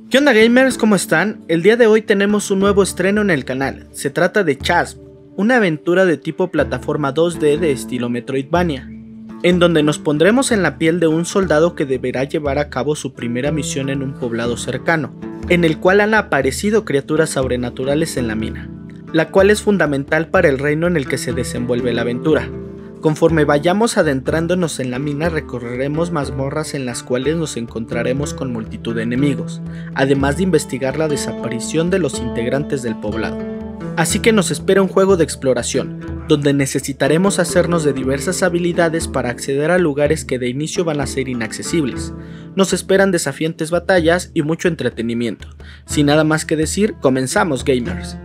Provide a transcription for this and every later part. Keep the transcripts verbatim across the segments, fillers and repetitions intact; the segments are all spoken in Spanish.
¿Qué onda gamers? ¿Cómo están? El día de hoy tenemos un nuevo estreno en el canal. Se trata de Chasm, una aventura de tipo plataforma dos D de estilo Metroidvania, en donde nos pondremos en la piel de un soldado que deberá llevar a cabo su primera misión en un poblado cercano, en el cual han aparecido criaturas sobrenaturales en la mina, la cual es fundamental para el reino en el que se desenvuelve la aventura. Conforme vayamos adentrándonos en la mina, recorreremos mazmorras en las cuales nos encontraremos con multitud de enemigos, además de investigar la desaparición de los integrantes del poblado. Así que nos espera un juego de exploración, donde necesitaremos hacernos de diversas habilidades para acceder a lugares que de inicio van a ser inaccesibles. Nos esperan desafiantes batallas y mucho entretenimiento. Sin nada más que decir, comenzamos gamers.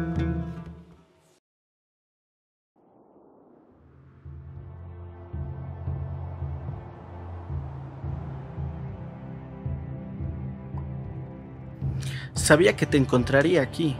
Sabía que te encontraría aquí.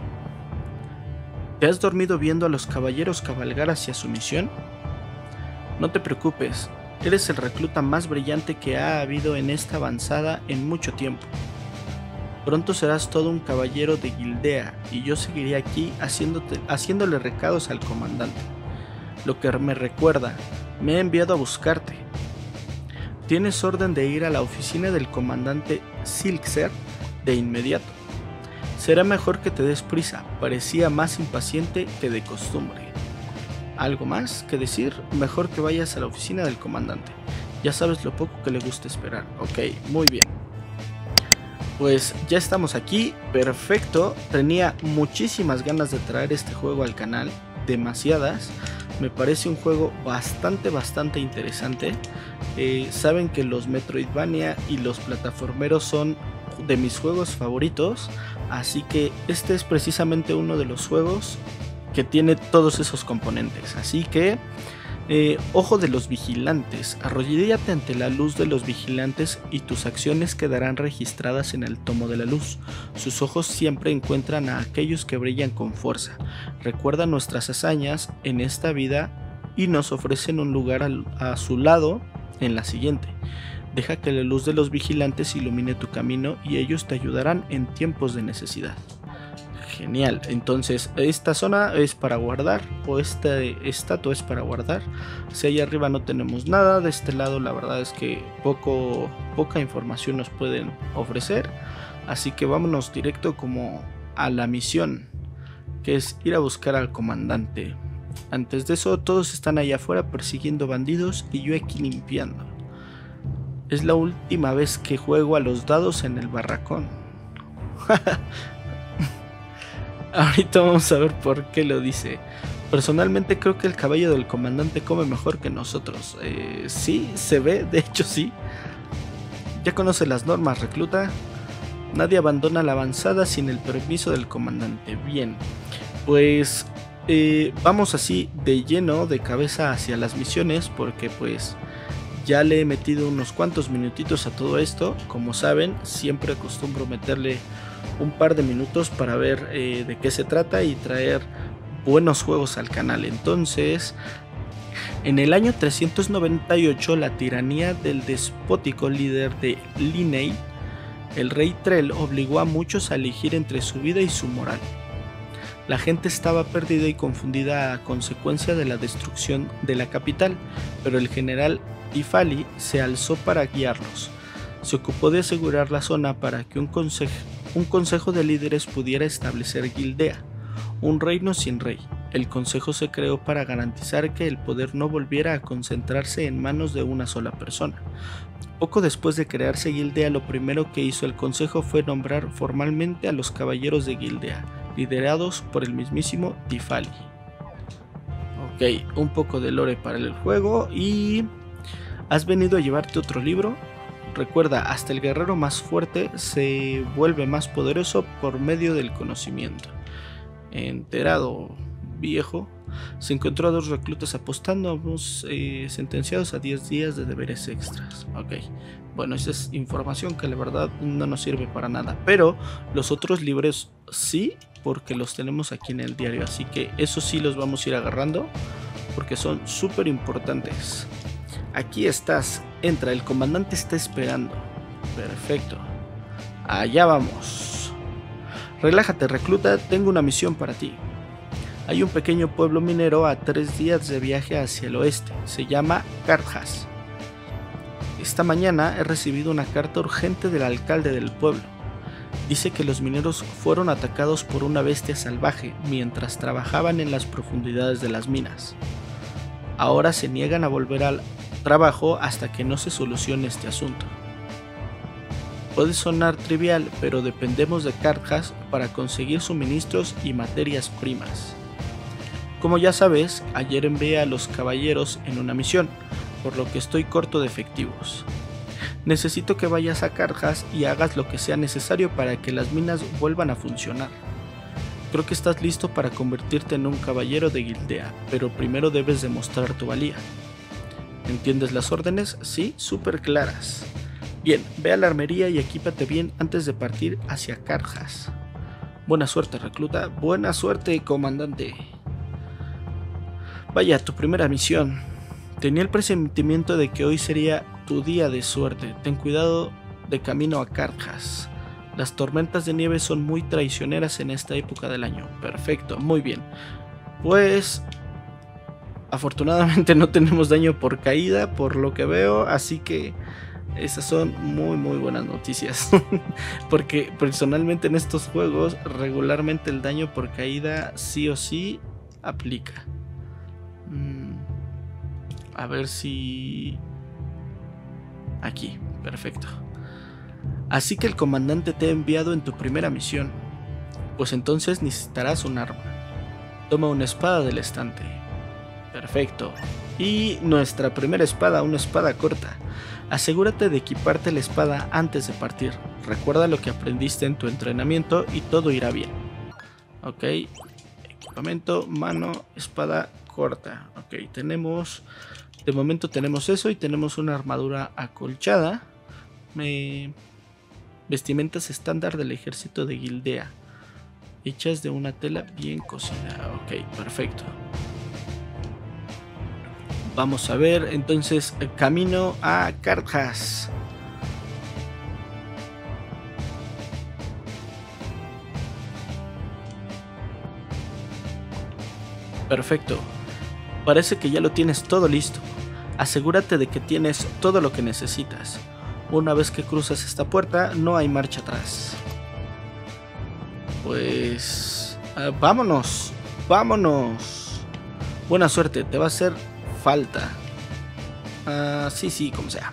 ¿Te has dormido viendo a los caballeros cabalgar hacia su misión? No te preocupes, eres el recluta más brillante que ha habido en esta avanzada en mucho tiempo. Pronto serás todo un caballero de Gildea y yo seguiré aquí haciéndote, haciéndole recados al comandante. Lo que me recuerda, me he enviado a buscarte. Tienes orden de ir a la oficina del comandante Silxer de inmediato. Será mejor que te des prisa, parecía más impaciente que de costumbre. ¿Algo más que decir? Mejor que vayas a la oficina del comandante. Ya sabes lo poco que le gusta esperar. Ok, muy bien. Pues ya estamos aquí, perfecto. Tenía muchísimas ganas de traer este juego al canal, demasiadas. Me parece un juego bastante, bastante interesante. Eh, saben que los Metroidvania y los plataformeros son de mis juegos favoritos, así que este es precisamente uno de los juegos que tiene todos esos componentes. Así que eh, ojo de los vigilantes, arrodíllate ante la luz de los vigilantes y tus acciones quedarán registradas en el tomo de la luz. Sus ojos siempre encuentran a aquellos que brillan con fuerza. Recuerda nuestras hazañas en esta vida y nos ofrecen un lugar a, a su lado en la siguiente. Deja que la luz de los vigilantes ilumine tu camino y ellos te ayudarán en tiempos de necesidad. Genial, entonces esta zona es para guardar, o esta estatua es para guardar. Si allá arriba no tenemos nada, de este lado la verdad es que poco, poca información nos pueden ofrecer. Así que vámonos directo como a la misión, que es ir a buscar al comandante. Antes de eso, todos están allá afuera persiguiendo bandidos y yo aquí limpiando. Es la última vez que juego a los dados en el barracón. Ahorita vamos a ver por qué lo dice. Personalmente creo que el caballo del comandante come mejor que nosotros. Eh, sí, se ve, de hecho sí. Ya conoce las normas, recluta. Nadie abandona la avanzada sin el permiso del comandante. Bien, pues eh, vamos así de lleno, de cabeza hacia las misiones, porque pues ya le he metido unos cuantos minutitos a todo esto. Como saben, siempre acostumbro meterle un par de minutos para ver eh, de qué se trata y traer buenos juegos al canal. Entonces, en el año trescientos noventa y ocho, la tiranía del despótico líder de Linney, el rey Trell, obligó a muchos a elegir entre su vida y su moral. La gente estaba perdida y confundida a consecuencia de la destrucción de la capital, pero el general Tifali se alzó para guiarlos. Se ocupó de asegurar la zona para que un, conse un consejo de líderes pudiera establecer Gildea, un reino sin rey. El consejo se creó para garantizar que el poder no volviera a concentrarse en manos de una sola persona. Poco después de crearse Gildea, lo primero que hizo el consejo fue nombrar formalmente a los caballeros de Gildea, liderados por el mismísimo Tifali. Ok, un poco de lore para el juego. Y ¿has venido a llevarte otro libro? Recuerda, hasta el guerrero más fuerte se vuelve más poderoso por medio del conocimiento. Enterado, viejo. Se encontró a dos reclutas apostando, ambos eh, sentenciados a diez días de deberes extras. Ok, bueno, esa es información que la verdad no nos sirve para nada, pero los otros libros sí, porque los tenemos aquí en el diario, así que eso sí los vamos a ir agarrando porque son súper importantes. Aquí estás, entra, el comandante está esperando. Perfecto. Allá vamos. Relájate, recluta, tengo una misión para ti. Hay un pequeño pueblo minero a tres días de viaje hacia el oeste. Se llama Carthage. Esta mañana he recibido una carta urgente del alcalde del pueblo. Dice que los mineros fueron atacados por una bestia salvaje mientras trabajaban en las profundidades de las minas. Ahora se niegan a volver al trabajo hasta que no se solucione este asunto. Puede sonar trivial, pero dependemos de Carthage para conseguir suministros y materias primas. Como ya sabes, ayer envié a los caballeros en una misión, por lo que estoy corto de efectivos. Necesito que vayas a Carthage y hagas lo que sea necesario para que las minas vuelvan a funcionar. Creo que estás listo para convertirte en un caballero de Gildea, pero primero debes demostrar tu valía. ¿Entiendes las órdenes? Sí, súper claras. Bien, ve a la armería y equípate bien antes de partir hacia Carthage. Buena suerte, recluta. Buena suerte, comandante. Vaya, tu primera misión. Tenía el presentimiento de que hoy sería tu día de suerte. Ten cuidado de camino a Carthage. Las tormentas de nieve son muy traicioneras en esta época del año. Perfecto, muy bien. Pues afortunadamente no tenemos daño por caída, por lo que veo, así que esas son muy muy buenas noticias. Porque personalmente en estos juegos regularmente el daño por caída sí o sí aplica. Mm, a ver si... Aquí, perfecto. Así que el comandante te ha enviado en tu primera misión. Pues entonces necesitarás un arma. Toma una espada del estante. Perfecto. Y nuestra primera espada, una espada corta. Asegúrate de equiparte la espada antes de partir. Recuerda lo que aprendiste en tu entrenamiento y todo irá bien. Ok. Equipamiento, mano, espada corta. Ok, tenemos... De momento tenemos eso y tenemos una armadura acolchada. Me... Vestimentas estándar del ejército de Gildea. Hechas de una tela bien cocida. Ok, perfecto. Vamos a ver, entonces, camino a Carthage. Perfecto. Parece que ya lo tienes todo listo. Asegúrate de que tienes todo lo que necesitas. Una vez que cruzas esta puerta, no hay marcha atrás. Pues... Uh, vámonos. Vámonos. Buena suerte, te va a hacer falta. Uh, sí, sí, como sea.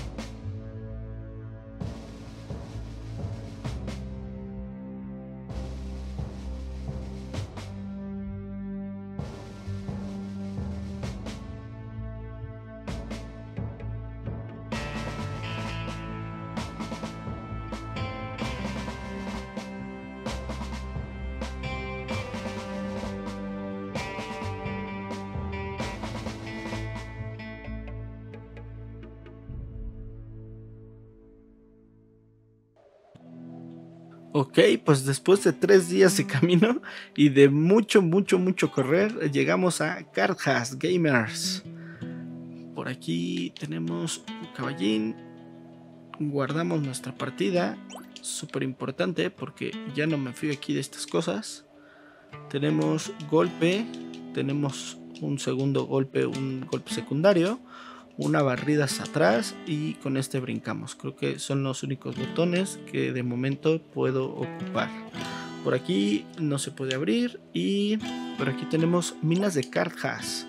Ok, pues después de tres días de camino y de mucho, mucho, mucho correr, llegamos a Carthage, gamers. Por aquí tenemos un caballín. Guardamos nuestra partida. Súper importante porque ya no me fío aquí de estas cosas. Tenemos golpe. Tenemos un segundo golpe, un golpe secundario. Una barrida hacia atrás y con este brincamos. Creo que son los únicos botones que de momento puedo ocupar. Por aquí no se puede abrir y por aquí tenemos minas de Carthage.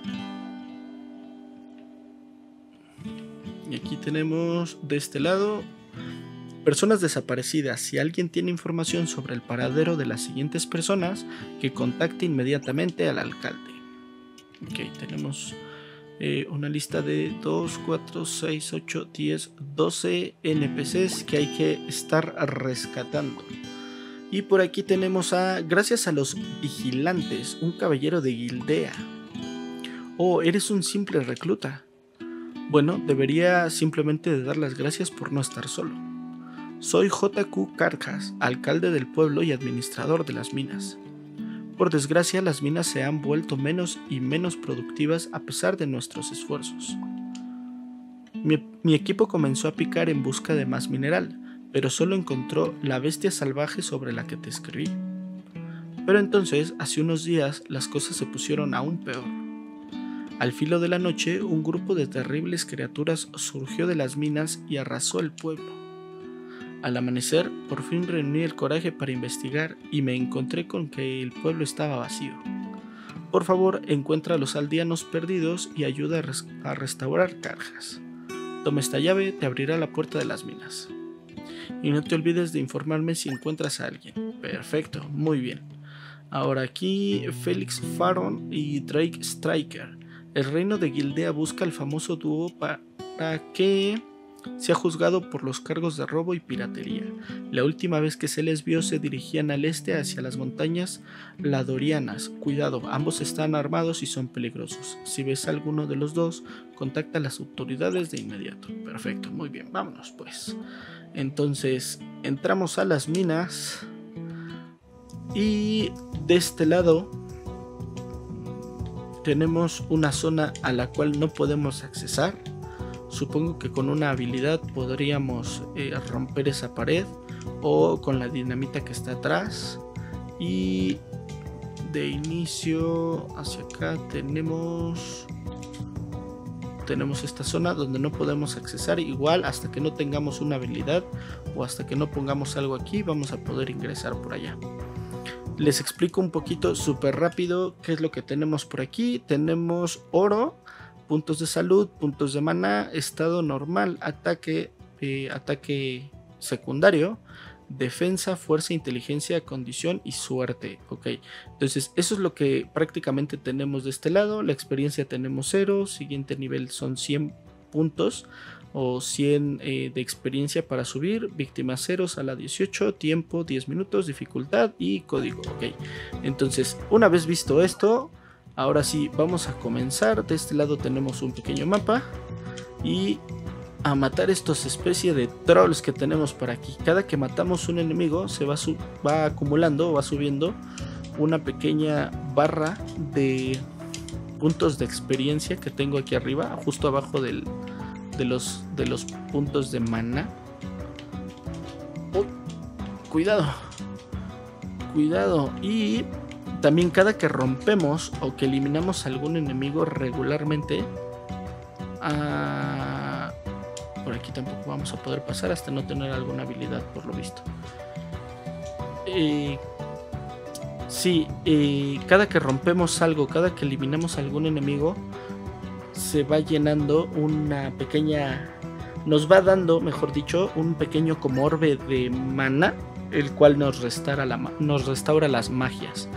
Y aquí tenemos de este lado personas desaparecidas. Si alguien tiene información sobre el paradero de las siguientes personas, que contacte inmediatamente al alcalde. Ok, tenemos... Eh, una lista de dos, cuatro, seis, ocho, diez, doce N P Cs que hay que estar rescatando. Y por aquí tenemos a, gracias a los vigilantes, un caballero de Gildea. Oh, eres un simple recluta. Bueno, debería simplemente dar las gracias por no estar solo. Soy J Q Carthage, alcalde del pueblo y administrador de las minas. Por desgracia, las minas se han vuelto menos y menos productivas a pesar de nuestros esfuerzos. Mi, mi equipo comenzó a picar en busca de más mineral, pero solo encontró la bestia salvaje sobre la que te escribí. Pero entonces, hace unos días, las cosas se pusieron aún peor. Al filo de la noche, un grupo de terribles criaturas surgió de las minas y arrasó el pueblo. Al amanecer, por fin reuní el coraje para investigar y me encontré con que el pueblo estaba vacío. Por favor, encuentra a los aldeanos perdidos y ayuda a, res- a restaurar Carjas. Toma esta llave, te abrirá la puerta de las minas. Y no te olvides de informarme si encuentras a alguien. Perfecto, muy bien. Ahora aquí, Félix Faron y Drake Striker. El reino de Gildea busca al famoso dúo para que sea juzgado por los cargos de robo y piratería. La última vez que se les vio se dirigían al este hacia las montañas Ladorianas. Cuidado, ambos están armados y son peligrosos. Si ves a alguno de los dos, contacta a las autoridades de inmediato. Perfecto, muy bien, vámonos pues. Entonces, entramos a las minas y de este lado tenemos una zona a la cual no podemos accesar. Supongo que con una habilidad podríamos eh, romper esa pared o con la dinamita que está atrás. Y de inicio hacia acá tenemos tenemos esta zona donde no podemos accesar. Igual hasta que no tengamos una habilidad o hasta que no pongamos algo aquí, vamos a poder ingresar por allá. Les explico un poquito súper rápido qué es lo que tenemos por aquí. Tenemos oro, puntos de salud, puntos de maná, estado normal, ataque, eh, ataque secundario, defensa, fuerza, inteligencia, condición y suerte. Ok, entonces eso es lo que prácticamente tenemos de este lado. La experiencia tenemos cero, siguiente nivel son cien puntos o cien eh, de experiencia para subir, víctima cero, sala dieciocho, tiempo diez minutos, dificultad y código. Ok, entonces una vez visto esto, ahora sí vamos a comenzar. De este lado tenemos un pequeño mapa y a matar estos especie de trolls que tenemos por aquí. Cada que matamos un enemigo se va, va acumulando, va subiendo una pequeña barra de puntos de experiencia que tengo aquí arriba, justo abajo del, de, los, de los puntos de maná. Oh, cuidado, cuidado. Y también cada que rompemos o que eliminamos algún enemigo regularmente, uh, por aquí tampoco vamos a poder pasar hasta no tener alguna habilidad, por lo visto. Eh, sí, eh, cada que rompemos algo, cada que eliminamos algún enemigo, se va llenando una pequeña, nos va dando, mejor dicho, un pequeño como orbe de mana, el cual nos restaura, la, nos restaura las magias.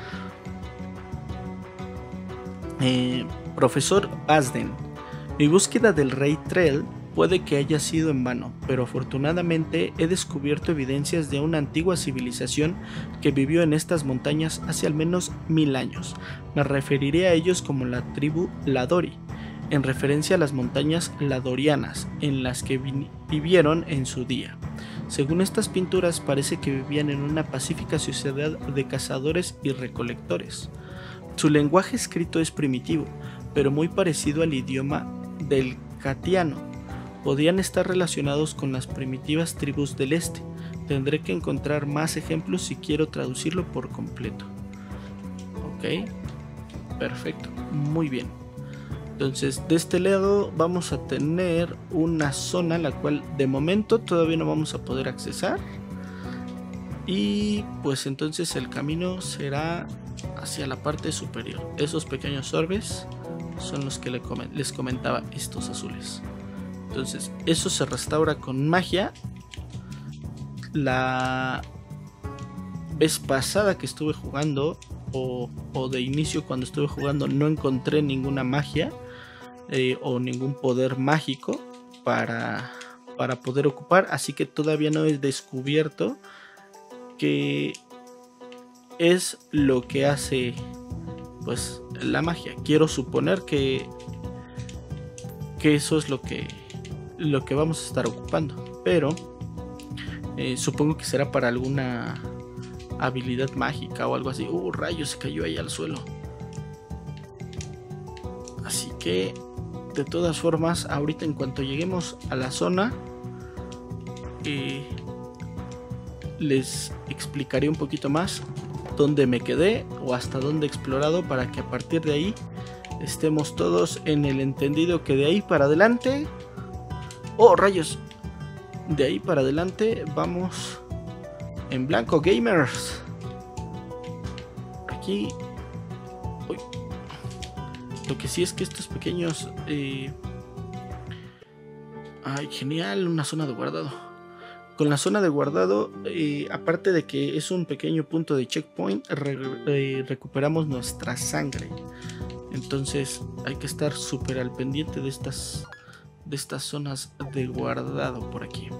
Eh, Profesor Basden, mi búsqueda del Rey Trell puede que haya sido en vano, pero afortunadamente he descubierto evidencias de una antigua civilización que vivió en estas montañas hace al menos mil años. Me referiré a ellos como la tribu Ladori, en referencia a las montañas Ladorianas, en las que vi vivieron en su día. Según estas pinturas, parece que vivían en una pacífica sociedad de cazadores y recolectores. Su lenguaje escrito es primitivo, pero muy parecido al idioma del Catiano. Podrían estar relacionados con las primitivas tribus del este. Tendré que encontrar más ejemplos si quiero traducirlo por completo. Ok, perfecto, muy bien. Entonces de este lado vamos a tener una zona la cual de momento todavía no vamos a poder accesar. Y pues entonces el camino será hacia la parte superior. Esos pequeños orbes son los que les comentaba, estos azules. Entonces eso se restaura con magia. La vez pasada que estuve jugando o, o de inicio cuando estuve jugando no encontré ninguna magia eh, o ningún poder mágico para, para poder ocupar, así que todavía no he descubierto qué es lo que hace pues la magia. Quiero suponer que, que eso es lo que lo que vamos a estar ocupando, pero eh, supongo que será para alguna habilidad mágica o algo así. Uh, rayos, se cayó ahí al suelo. Así que de todas formas, ahorita en cuanto lleguemos a la zona, eh, les explicaré un poquito más dónde me quedé o hasta dónde he explorado, para que a partir de ahí estemos todos en el entendido que de ahí para adelante... ¡Oh, rayos! De ahí para adelante vamos en blanco, gamers. Aquí... Uy. Lo que sí es que estos pequeños... Eh... Ay, genial, una zona de guardado. Con la zona de guardado, eh, aparte de que es un pequeño punto de checkpoint, re eh, recuperamos nuestra sangre. Entonces hay que estar súper al pendiente de estas, de estas zonas de guardado por aquí.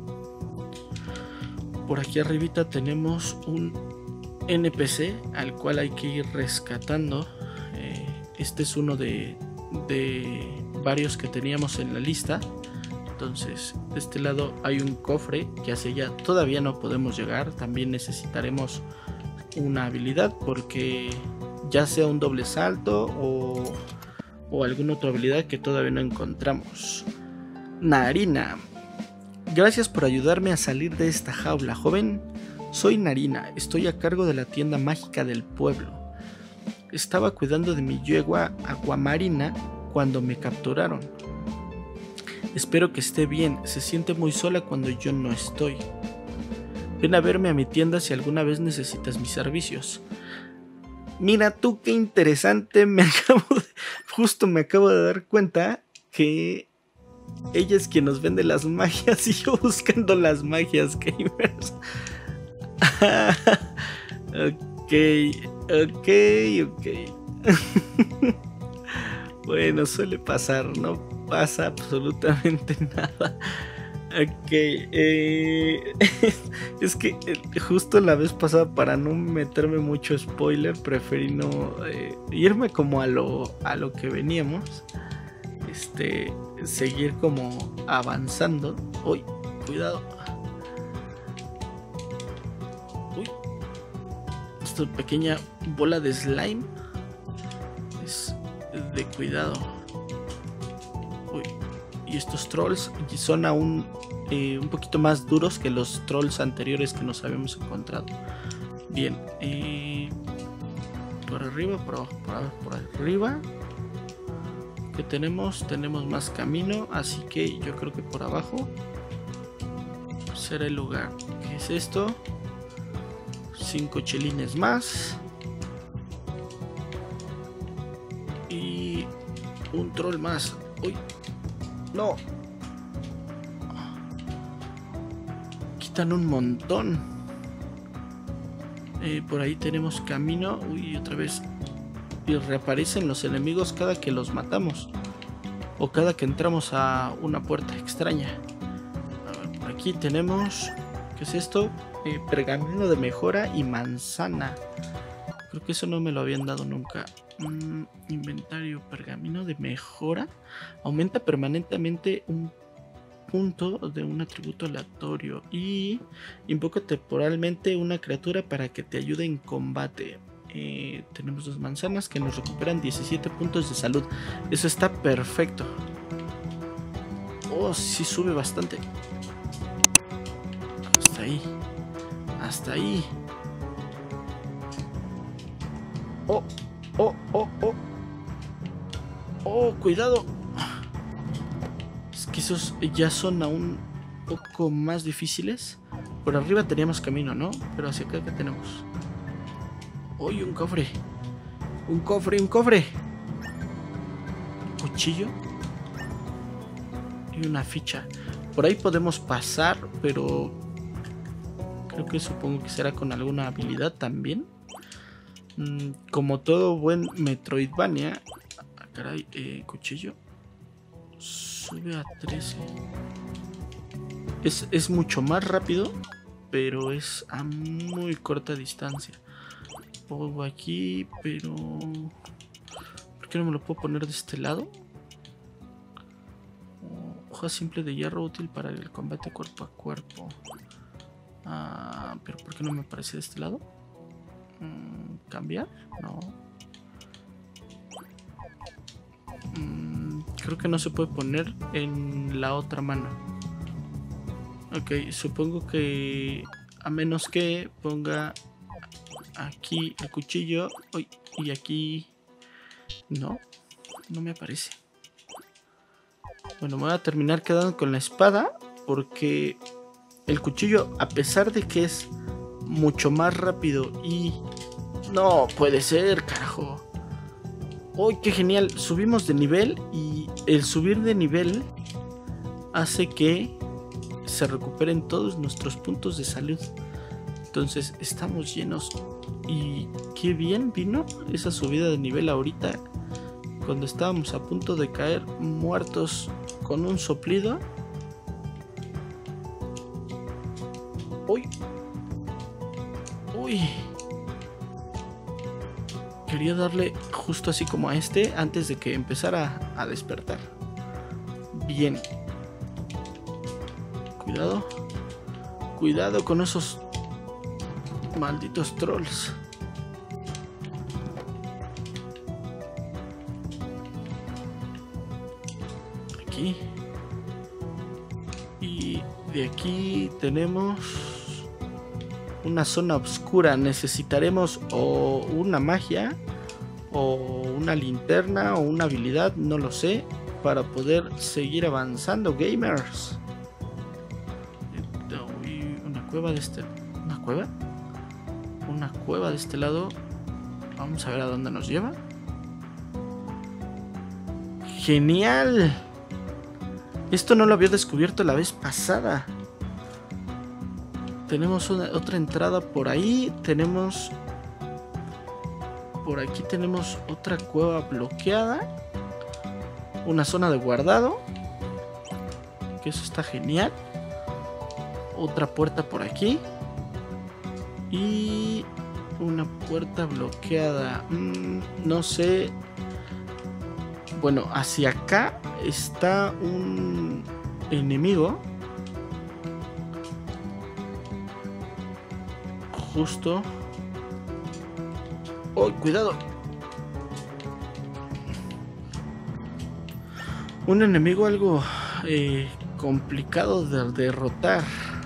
Por aquí arribita tenemos un N P C al cual hay que ir rescatando. Eh, este es uno de, de varios que teníamos en la lista. Entonces de este lado hay un cofre que hacia allá todavía no podemos llegar. También necesitaremos una habilidad, porque ya sea un doble salto o, o alguna otra habilidad que todavía no encontramos. Narina, gracias por ayudarme a salir de esta jaula, joven. Soy Narina, estoy a cargo de la tienda mágica del pueblo. Estaba cuidando de mi yegua Aguamarina cuando me capturaron. Espero que esté bien, se siente muy sola cuando yo no estoy. Ven a verme a mi tienda si alguna vez necesitas mis servicios. Mira tú, qué interesante, me acabo de, justo me acabo de dar cuenta que ella es quien nos vende las magias y yo buscando las magias, gamers. Ok, ok, ok. Bueno, suele pasar, no pasa absolutamente nada. Ok, eh, es que eh, justo la vez pasada, para no meterme mucho spoiler, preferí no eh, irme como a lo, a lo que veníamos. Este, seguir como avanzando. Uy, cuidado. Uy, esta pequeña bola de slime es de cuidado. Uy, y estos trolls son aún eh, un poquito más duros que los trolls anteriores que nos habíamos encontrado. Bien, eh, por arriba, por abajo, por, por arriba. ¿Qué tenemos? Tenemos más camino, así que yo creo que por abajo será el lugar. ¿Qué es esto? Cinco chelines más. Y un troll más. Uy, no. Quitan un montón. Eh, por ahí tenemos camino. Uy, otra vez. Y reaparecen los enemigos cada que los matamos. O cada que entramos a una puerta extraña. A ver, por aquí tenemos... ¿Qué es esto? Eh, pergamino de mejora y manzana. Creo que eso no me lo habían dado nunca. Mm, inventario, pergamino de mejora. Aumenta permanentemente un punto de un atributo aleatorio. Y invoca temporalmente una criatura para que te ayude en combate. Eh, tenemos dos manzanas que nos recuperan diecisiete puntos de salud. Eso está perfecto. Oh, sí sube bastante. Hasta ahí. Hasta ahí. Oh, oh, oh, oh. Oh, cuidado. Es que esos ya son aún un poco más difíciles. Por arriba teníamos camino, ¿no? Pero hacia acá, ¿qué tenemos? ¡Uy, un cofre! ¡Un cofre, un cofre! Cuchillo. Y una ficha. Por ahí podemos pasar, pero... creo que supongo que será con alguna habilidad también. Mm, como todo buen Metroidvania... Ah, caray, eh, cuchillo. Sube a trece. Es, es mucho más rápido, pero es a muy corta distancia. Pongo aquí, pero... ¿por qué no me lo puedo poner de este lado? Hoja simple de hierro útil para el combate cuerpo a cuerpo. Ah, pero ¿por qué no me aparece de este lado? Mm, ¿cambiar? No. Mm, creo que no se puede poner en la otra mano. Ok, supongo que A menos que ponga aquí el cuchillo. Uy, y aquí... No, no me aparece. Bueno, me voy a terminar quedando con la espada. Porque el cuchillo, a pesar de que es mucho más rápido y... No puede ser, carajo. ¡Uy, qué genial! Subimos de nivel y el subir de nivel hace que se recuperen todos nuestros puntos de salud. Entonces estamos llenos. Y qué bien vino esa subida de nivel ahorita, cuando estábamos a punto de caer muertos con un soplido. ¡Uy! ¡Uy! Quería darle justo así como a este antes de que empezara a despertar. Bien. Cuidado. Cuidado con esos malditos trolls. Aquí. Y de aquí tenemos una zona oscura. Necesitaremos o una magia o una linterna o una habilidad, no lo sé, para poder seguir avanzando, gamers. Una cueva de este... ¿Una cueva? Una cueva de este lado. Vamos a ver a dónde nos lleva. ¡Genial! Esto no lo había descubierto la vez pasada. Tenemos una, otra entrada por ahí. Tenemos... Por aquí tenemos otra cueva bloqueada. Una zona de guardado. Que eso está genial. Otra puerta por aquí. Y... una puerta bloqueada. Mm, no sé. Bueno, hacia acá está un enemigo. Justo. ¡Oh, cuidado! Un enemigo algo eh, complicado de derrotar.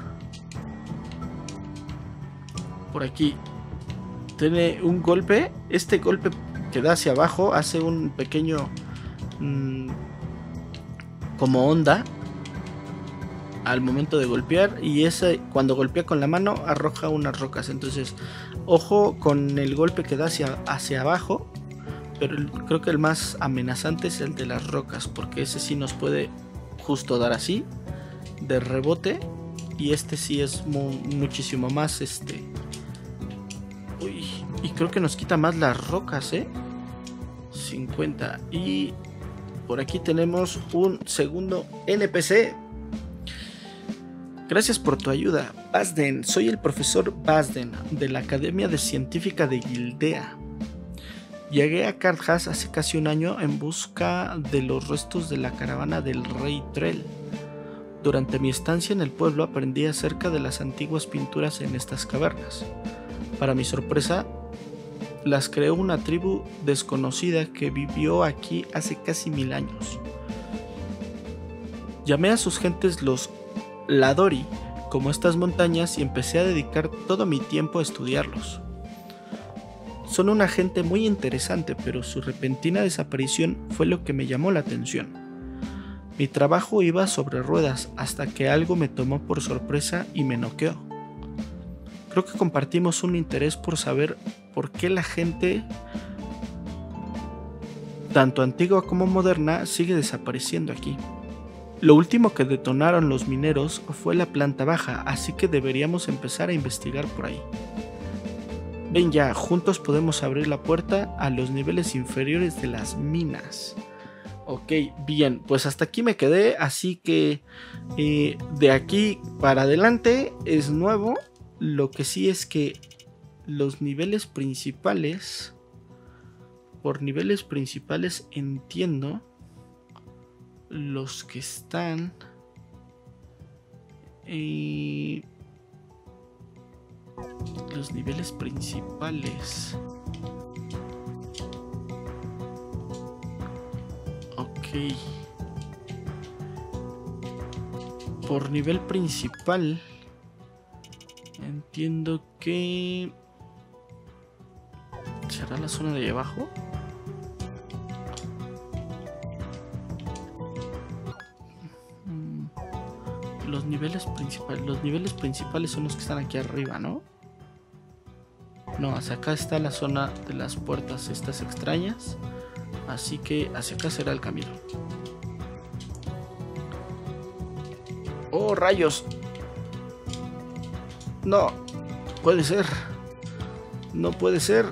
Por aquí. Tiene un golpe. Este golpe que da hacia abajo hace un pequeño... Mmm, como onda al momento de golpear, y ese cuando golpea con la mano arroja unas rocas. Entonces ojo con el golpe que da hacia, hacia abajo, pero el, creo que el más amenazante es el de las rocas, porque ese sí nos puede justo dar así de rebote, y este sí es mu muchísimo más este uy, y creo que nos quita más las rocas, eh cincuenta. Y por aquí tenemos un segundo N P C. Gracias por tu ayuda, Bazden. Soy el profesor Bazden de la Academia de Científica de Gildea. Llegué a Karthas hace casi un año en busca de los restos de la caravana del rey Trell. Durante mi estancia en el pueblo aprendí acerca de las antiguas pinturas en estas cavernas. Para mi sorpresa, las creó una tribu desconocida que vivió aquí hace casi mil años. Llamé a sus gentes los Ladori, como estas montañas, y empecé a dedicar todo mi tiempo a estudiarlos. Son una gente muy interesante, pero su repentina desaparición fue lo que me llamó la atención. Mi trabajo iba sobre ruedas hasta que algo me tomó por sorpresa y me noqueó. Creo que compartimos un interés por saber por qué la gente, tanto antigua como moderna, sigue desapareciendo aquí. Lo último que detonaron los mineros fue la planta baja, así que deberíamos empezar a investigar por ahí. Ven ya, juntos podemos abrir la puerta a los niveles inferiores de las minas. Ok, bien, pues hasta aquí me quedé, así que eh, de aquí para adelante es nuevo. Lo que sí es que los niveles principales, por niveles principales entiendo los que están eh, los niveles principales. Ok, por nivel principal entiendo que... ¿será la zona de ahí abajo? Los niveles principales. Los niveles principales son los que están aquí arriba, ¿no? No, hacia acá está la zona de las puertas estas extrañas. Así que hacia acá será el camino. ¡Oh, rayos! No, puede ser. No puede ser.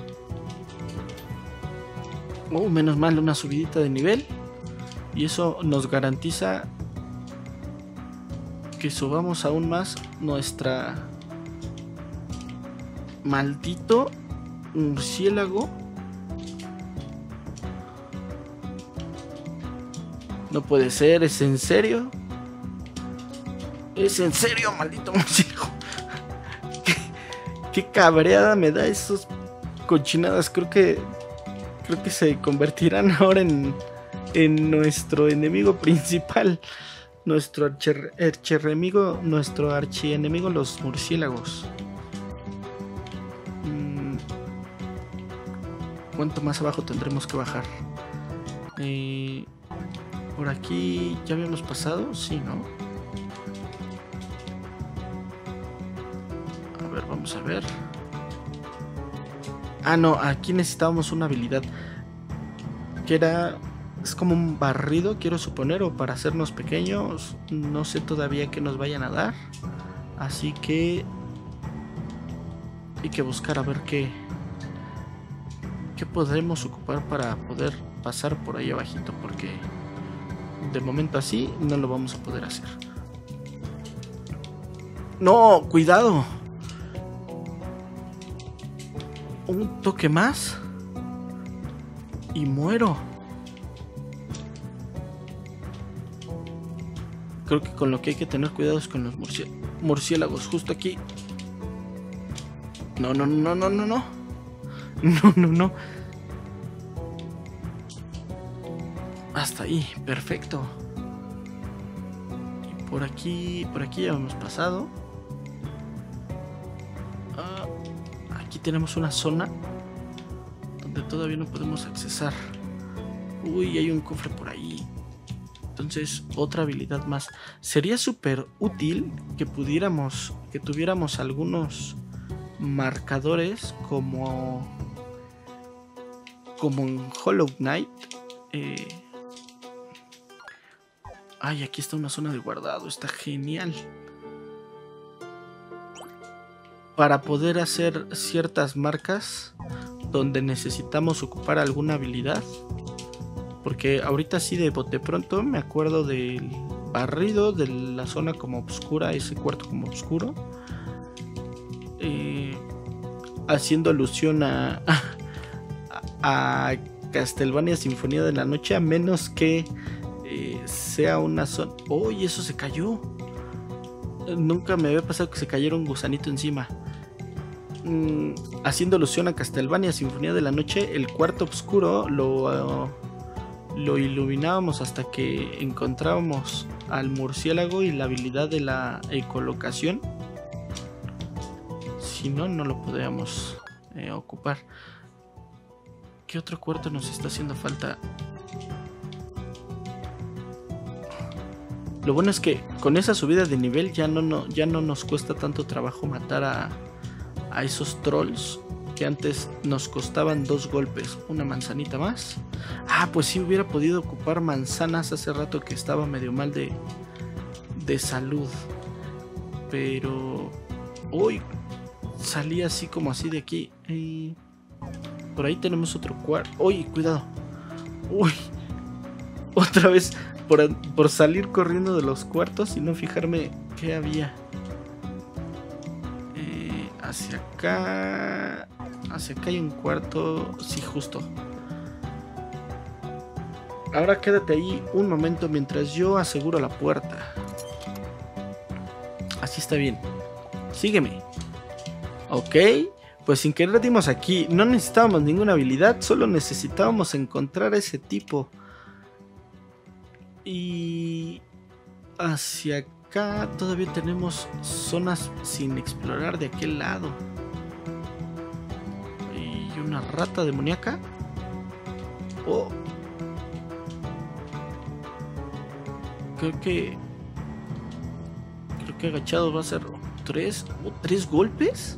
Oh, menos mal, una subidita de nivel. Y eso nos garantiza que subamos aún más nuestra... maldito murciélago. No puede ser, ¿es en serio? ¿Es en serio, maldito murciélago? ¿Qué, qué cabreada me da esos cochinadas. Creo que creo que se convertirán ahora en, en nuestro enemigo principal. Nuestro archer, archienemigo, nuestro archienemigo, los murciélagos. Mm, ¿Cuánto más abajo tendremos que bajar? Eh, por aquí ya habíamos pasado, sí, ¿no? A ver, vamos a ver. Ah, no, aquí necesitábamos una habilidad que era... es como un barrido, quiero suponer, o para hacernos pequeños. No sé todavía qué nos vayan a dar. Así que hay que buscar a ver qué qué podremos ocupar para poder pasar por ahí abajito, porque de momento así no lo vamos a poder hacer. No, cuidado. Un toque más y muero. Creo que con lo que hay que tener cuidado es con los murci murciélagos. Justo aquí. No, no, no, no, no, no. No, no, no. Hasta ahí, perfecto. Y por aquí, por aquí ya hemos pasado. Ah, aquí tenemos una zona donde todavía no podemos accesar. Uy, hay un cofre por ahí. Entonces, otra habilidad más. Sería súper útil que pudiéramos, que tuviéramos algunos marcadores como, como en Hollow Knight. Eh... Ay, aquí está una zona de guardado. Está genial. Para poder hacer ciertas marcas donde necesitamos ocupar alguna habilidad. Porque ahorita sí de bote pronto me acuerdo del barrido, de la zona como oscura, ese cuarto como oscuro. Eh, haciendo alusión a, a, a Castlevania Sinfonía de la Noche, a menos que eh, sea una zona... ¡Oh, y eso se cayó! Nunca me había pasado que se cayera un gusanito encima. Mm, haciendo alusión a Castlevania Sinfonía de la Noche, el cuarto oscuro lo... Uh, lo iluminábamos hasta que encontrábamos al murciélago y la habilidad de la ecolocación. Si no, no lo podríamos eh, ocupar. ¿Qué otro cuarto nos está haciendo falta? Lo bueno es que con esa subida de nivel ya no, no, ya no nos cuesta tanto trabajo matar a, a esos trolls que antes nos costaban dos golpes. Una manzanita más. Ah, pues sí hubiera podido ocupar manzanas hace rato que estaba medio mal de, de salud. Pero hoy salí así como así de aquí. Y por ahí tenemos otro cuarto. Uy, cuidado. Uy, otra vez por, por salir corriendo de los cuartos y no fijarme qué había. Eh, hacia acá. Hacia acá hay un cuarto. Sí, justo. Ahora quédate ahí un momento mientras yo aseguro la puerta. Así está bien. Sígueme. Ok. Pues sin querer dimos aquí. No necesitábamos ninguna habilidad. Solo necesitábamos encontrar a ese tipo. Y... hacia acá todavía tenemos zonas sin explorar de aquel lado. Y una rata demoníaca. Oh. Creo que... Creo que agachado va a ser tres... ¿O tres golpes?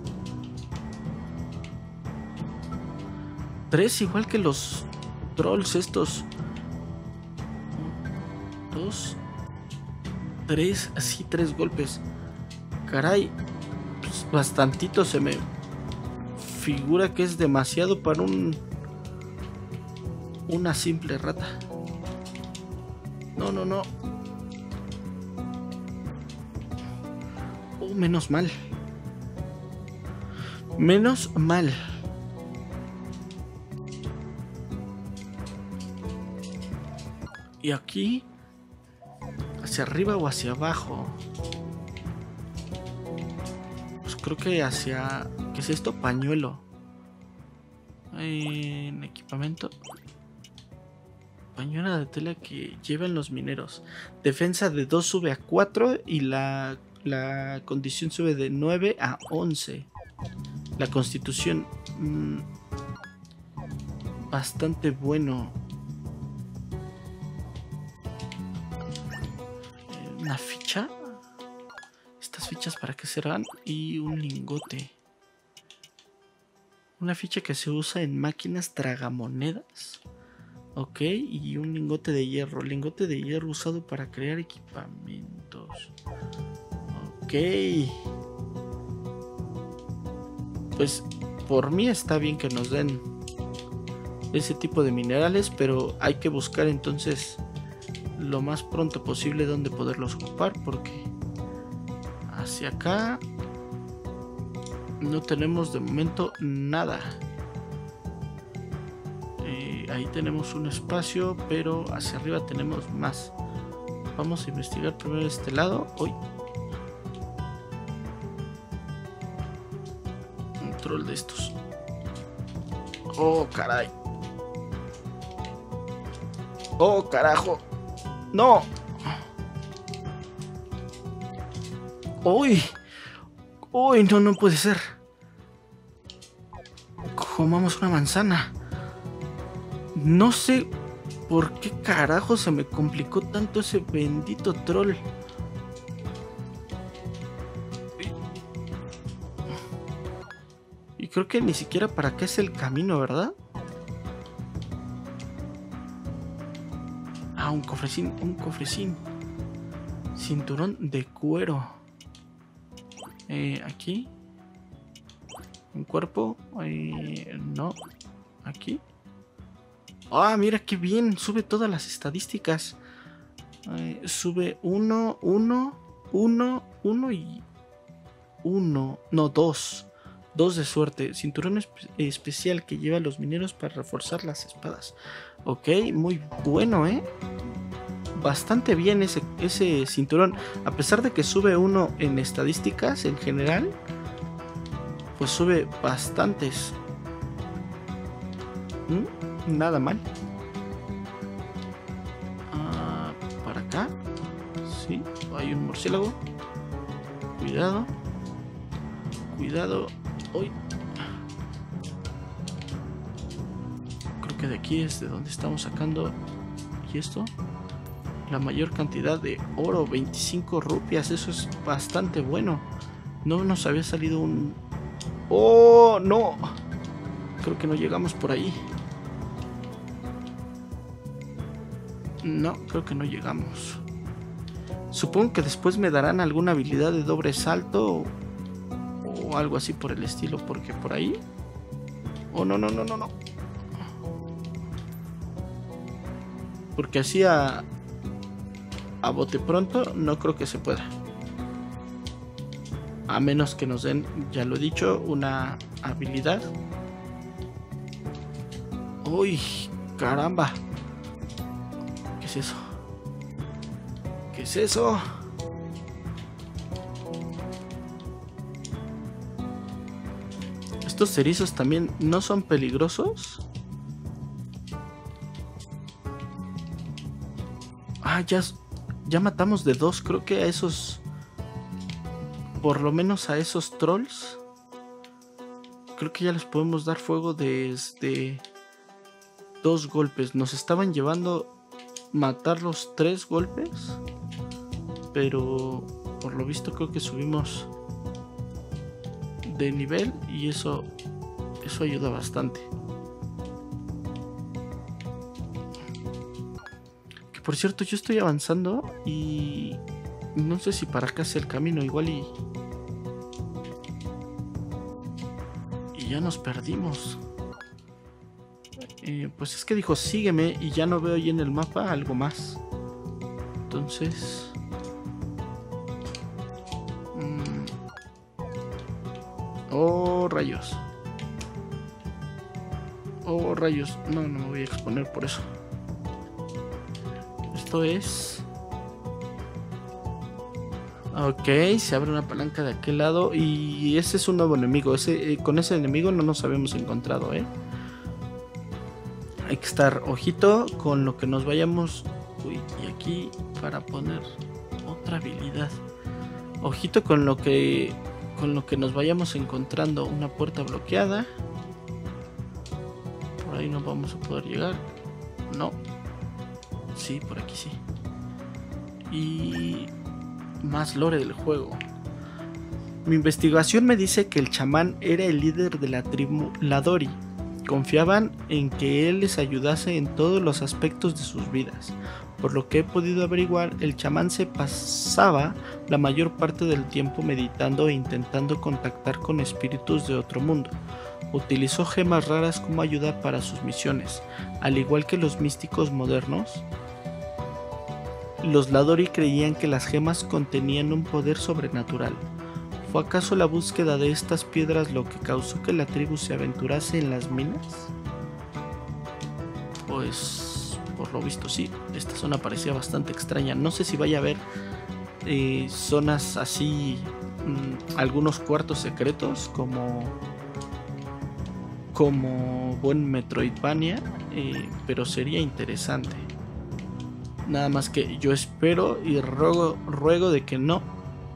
Tres igual que los trolls estos. Dos... Tres, así tres golpes. Caray, pues bastantito se me figura que es demasiado para un una simple rata. No, no, no. Oh, menos mal. Menos mal. Y aquí, ¿hacia arriba o hacia abajo? Pues creo que hacia... ¿Qué es esto? Pañuelo. En equipamiento. Pañuelo de tela que llevan los mineros. Defensa de dos sube a cuatro y la, la condición sube de nueve a once. La constitución... Mmm, bastante bueno. Una ficha. ¿Estas fichas para qué serán? Y un lingote. Una ficha que se usa en máquinas tragamonedas. Ok, y un lingote de hierro. Lingote de hierro usado para crear equipamientos. Ok. Pues por mí está bien que nos den ese tipo de minerales, pero hay que buscar entonces lo más pronto posible donde poderlos ocupar, porque hacia acá no tenemos de momento nada. Eh, ahí tenemos un espacio, pero hacia arriba tenemos más. Vamos a investigar primero este lado. Uy. Un troll de estos. Oh, caray. Oh, carajo. No. Uy. Uy, no, no puede ser. Comamos una manzana. No sé por qué carajo se me complicó tanto ese bendito troll. Y creo que ni siquiera para acá es el camino, ¿verdad? Ah, un cofrecín, un cofrecín. Cinturón de cuero. Eh, aquí. Un cuerpo. Eh, no. Aquí. Ah, mira qué bien. Sube todas las estadísticas. Eh, sube uno, uno, uno, uno y uno. No, dos. Dos de suerte. Cinturón espe especial que lleva a los mineros para reforzar las espadas. Ok, muy bueno, ¿eh? Bastante bien ese, ese cinturón. A pesar de que sube uno en estadísticas en general, pues sube bastantes. ¿Mm? Nada mal. Ah, para acá. Sí, hay un murciélago. Cuidado. Cuidado. Uy. Creo que de aquí es de donde estamos sacando. ¿Y esto? La mayor cantidad de oro, veinticinco rupias. Eso es bastante bueno. No nos había salido un... ¡Oh, no! Creo que no llegamos por ahí. No, creo que no llegamos. Supongo que después me darán alguna habilidad de doble salto o algo así por el estilo, porque por ahí... Oh, no, no, no, no, no. Porque así a... A bote pronto no creo que se pueda. A menos que nos den, ya lo he dicho, una habilidad. Uy, caramba. ¿Qué es eso? ¿Qué es eso? ¿Estos erizos también no son peligrosos? Ah, ya... Ya matamos de dos, creo que a esos por lo menos a esos trolls, creo que ya les podemos dar fuego desde dos golpes. Nos estaban llevando matarlos tres golpes, pero por lo visto creo que subimos de nivel y eso, eso ayuda bastante. Que por cierto, yo estoy avanzando y no sé si para acá sea el camino, igual y... Y ya nos perdimos. Eh, pues es que dijo sígueme y ya no veo ahí en el mapa algo más. Entonces... Mmm... Oh, rayos. Oh, rayos. No, no me voy a exponer por eso. Esto es... Ok, se abre una palanca de aquel lado y ese es un nuevo enemigo. Ese, eh, con ese enemigo no nos habíamos encontrado, ¿eh? Hay que estar ojito con lo que nos vayamos... Uy, y aquí para poner otra habilidad. Ojito con lo que... Con lo que nos vayamos encontrando. Una puerta bloqueada. Por ahí no vamos a poder llegar. No. Sí, por aquí sí. Y... más lore del juego. Mi investigación me dice que el chamán era el líder de la tribu Ladori. Confiaban en que él les ayudase en todos los aspectos de sus vidas. Por lo que he podido averiguar, el chamán se pasaba la mayor parte del tiempo meditando e intentando contactar con espíritus de otro mundo. Utilizó gemas raras como ayuda para sus misiones. Al igual que los místicos modernos, los Ladori creían que las gemas contenían un poder sobrenatural. ¿Fue acaso la búsqueda de estas piedras lo que causó que la tribu se aventurase en las minas? Pues, por lo visto sí. Esta zona parecía bastante extraña. No sé si vaya a haber eh, zonas así, mmm, algunos cuartos secretos como, como buen Metroidvania, eh, pero sería interesante. Nada más que yo espero y ruego, ruego de que no.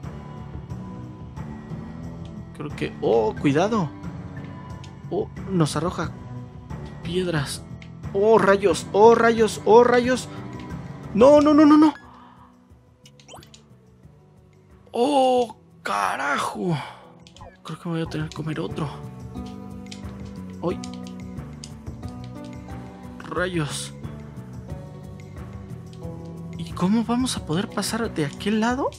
Creo que... ¡Oh, cuidado! ¡Oh, nos arroja piedras! ¡Oh, rayos! ¡Oh, rayos! ¡Oh, rayos! ¡No, no, no, no, no! ¡Oh, carajo! Creo que voy a tener que comer otro. ¡Ay! ¡Rayos! ¿Y cómo vamos a poder pasar de aquel lado?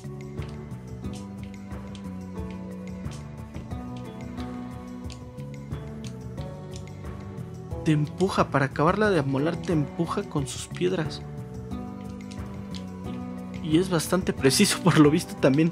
Te empuja, para acabarla de amolar te empuja con sus piedras. Y es bastante preciso por lo visto también.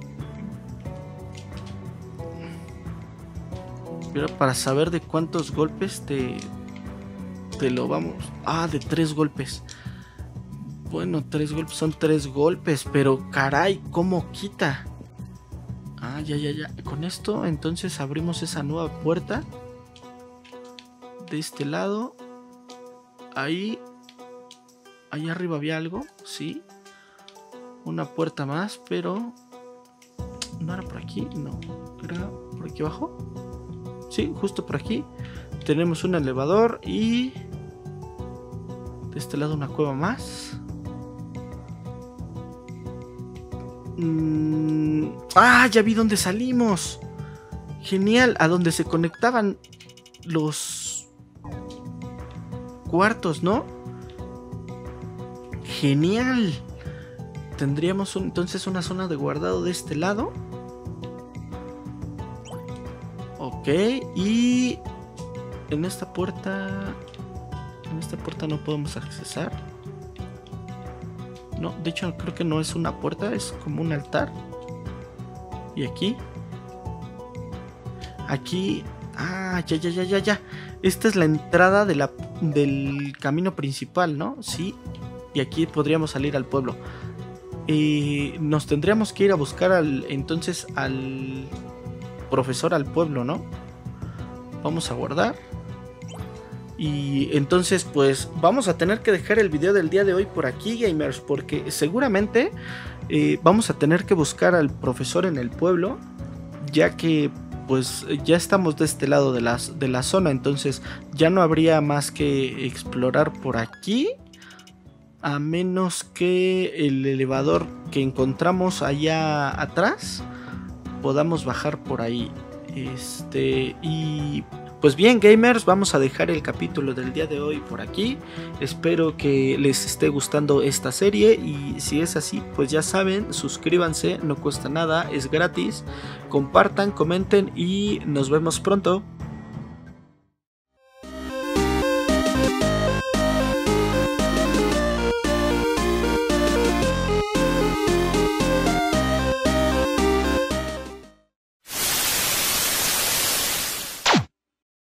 Pero para saber de cuántos golpes te, te lo vamos... Ah, de tres golpes. Bueno, tres golpes son tres golpes, pero caray, ¿cómo quita? Ah, ya, ya, ya. Con esto entonces abrimos esa nueva puerta. De este lado. Ahí. Ahí arriba había algo, sí. Una puerta más, pero... ¿No era por aquí? No. ¿Era por aquí abajo? Sí, justo por aquí. Tenemos un elevador y... De este lado una cueva más. Mm, ah, ya vi dónde salimos. Genial, a donde se conectaban los cuartos, ¿no? Genial. Tendríamos un, entonces una zona de guardado de este lado. Ok, y en esta puerta... En esta puerta no podemos accesar. No, de hecho creo que no es una puerta, es como un altar. Y aquí. Aquí. Ah, ya, ya, ya, ya, ya. Esta es la entrada de la, del camino principal, ¿no? Sí. Y aquí podríamos salir al pueblo. Y nos tendríamos que ir a buscar al, entonces al profesor al pueblo, ¿no? Vamos a guardar. Y entonces pues vamos a tener que dejar el video del día de hoy por aquí, gamers, porque seguramente eh, vamos a tener que buscar al profesor en el pueblo, ya que pues ya estamos de este lado de la, de la zona, entonces ya no habría más que explorar por aquí, a menos que el elevador que encontramos allá atrás podamos bajar por ahí. Este, y pues bien, gamers, vamos a dejar el capítulo del día de hoy por aquí. Espero que les esté gustando esta serie, y si es así, pues ya saben, suscríbanse, no cuesta nada, es gratis. Compartan, comenten y nos vemos pronto.